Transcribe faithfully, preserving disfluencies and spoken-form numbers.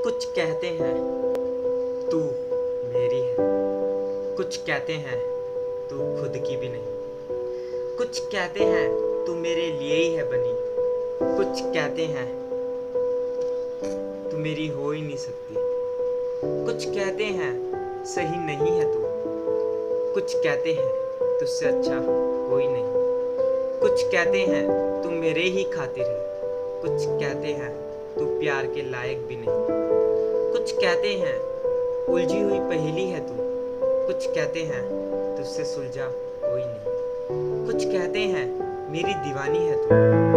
कुछ कहते हैं तू मेरी है, कुछ कहते हैं तू खुद की भी नहीं, कुछ कहते हैं तू मेरे लिए ही है बनी, कुछ कहते हैं तू मेरी हो ही नहीं सकती, कुछ कहते हैं सही नहीं है तू, कुछ कहते हैं तुझसे अच्छा कोई नहीं, कुछ कहते हैं तू मेरे ही खातिर है, कुछ कहते हैं तू प्यार के लायक भी नहीं, कुछ कहते हैं उलझी हुई पहेली है तू, कुछ कहते हैं तुझसे सुलझा कोई नहीं, कुछ कहते हैं मेरी दीवानी है तू।